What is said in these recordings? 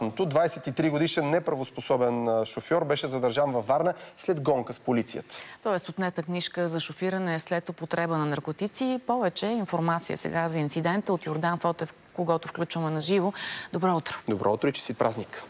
обратното. 23 годишен неправоспособен шофьор беше задържан във Варна след гонка с полицията. Тоест отнета книжка за шофиране след употреба на наркотици. Повече информация сега за инцидента от Йордан Фотев, когото включваме на живо. Добро утро. Добро утро и честит празник.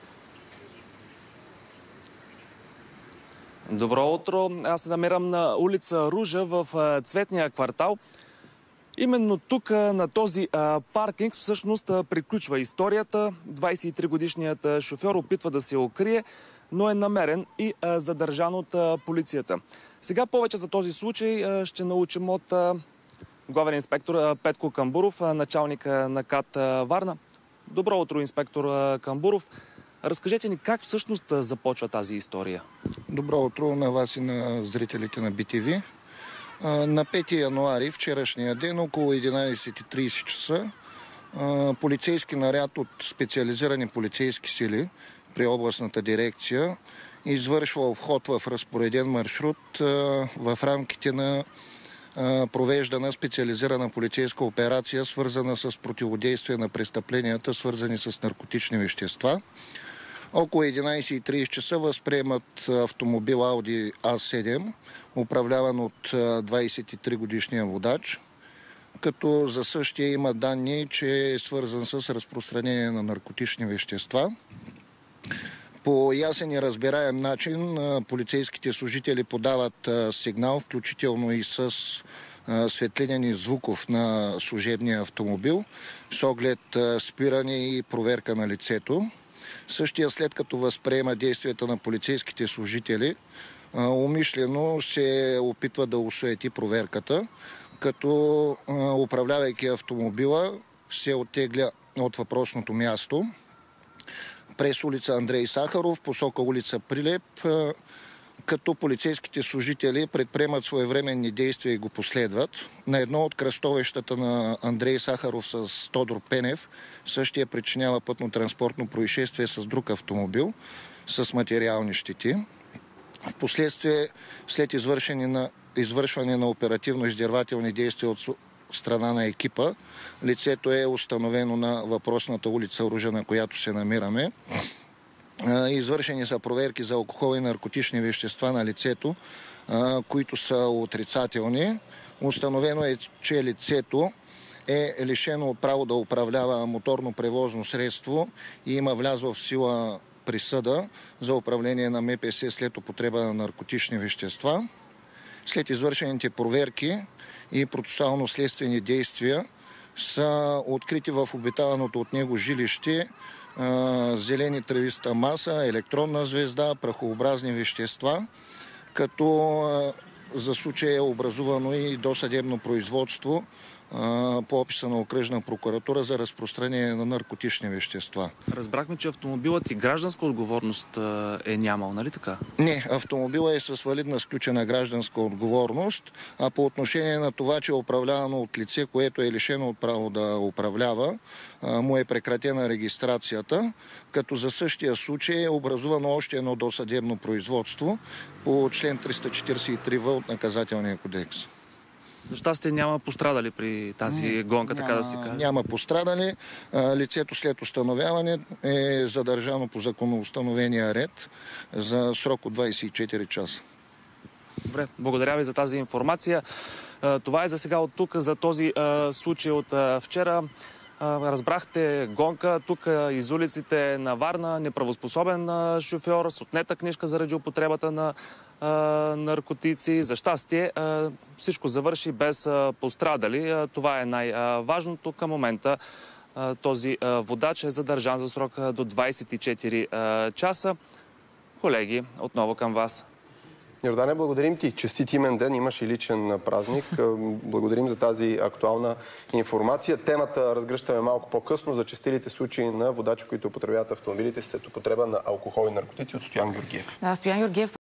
Добро утро. Аз се намирам на улица Ружа в Цветния квартал. Именно тук, на този паркинг, всъщност приключва историята. 23-годишният шофьор опитва да се укрие, но е намерен и задържан от полицията. Сега повече за този случай ще научим от главен инспектор Петко Камбуров, началник на КАТ Варна. Добро утро, инспектор Камбуров. Разкажете ни как всъщност започва тази история. Добро утро на вас и на зрителите на BTV. На 5 януари, вчерашния ден, около 11:30 часа, полицейски наряд от специализирани полицейски сили при областната дирекция извършва обход в разпореден маршрут в рамките на провеждана специализирана полицейска операция, свързана с противодействие на престъпленията, свързани с наркотични вещества. Около 11:30 часа възприемат автомобил Audi A7, управляван от 23-годишния водач, като за същия има данни, че е свързан с разпространение на наркотични вещества. По ясен и разбираем начин полицейските служители подават сигнал, включително и с светлинен и звуков на служебния автомобил, с оглед спиране и проверка на лицето. Същия, след като възприема действията на полицейските служители, умишлено се опитва да осуети проверката, като управлявайки автомобила се оттегля от въпросното място през улица Андрей Сахаров, посока улица Прилеп, като полицейските служители предприемат своевременни действия и го последват. На едно от кръстовищата на Андрей Сахаров с Тодор Пенев същия причинява пътно-транспортно происшествие с друг автомобил с материални щети. Впоследствие, след извършване на оперативно-издирвателни действия от страна на екипа, лицето е установено на въпросната улица Ружа, на която се намираме. Извършени са проверки за алкохол и наркотични вещества на лицето, които са отрицателни. Установено е, че лицето е лишено от право да управлява моторно превозно средство и има влязла в сила присъда за управление на МПС след употреба на наркотични вещества. След извършените проверки и процесуално-следствени действия са открити в обитаваното от него жилище зелени тревиста маса, електронна звезда, прахообразни вещества, като за случая е образувано и досъдебно производство по описа на окръжна прокуратура за разпространение на наркотични вещества. Разбрахме, че автомобилът и гражданска отговорност е нямал, нали така? Не, автомобилът е с валидна сключена гражданска отговорност, а по отношение на това, че е управлявано от лице, което е лишено от право да управлява, му е прекратена регистрацията, като за същия случай е образувано още едно досъдебно производство по член 343В от Наказателния кодекс. За щастие няма пострадали при тази гонка, така да се каже. Няма пострадали. Лицето след установяване е задържано по законоустановения ред за срок от 24 часа. Добре, благодаря ви за тази информация. Това е за сега от тук, за този случай от вчера. Разбрахте гонка тук из улиците на Варна, неправоспособен шофьор с отнета книжка заради употребата на наркотици. За щастие всичко завърши без пострадали. Това е най-важното към момента. Този водач е задържан за срок до 24 часа. Колеги, отново към вас. Йордане, благодарим ти. Честит имен ден, имаш и личен празник. Благодарим за тази актуална информация. Темата разгръщаме малко по-късно за честилите случаи на водачи, които употребяват автомобилите след употреба на алкохол и наркотици от Стоян Георгиев. Да, Стоян Георгиев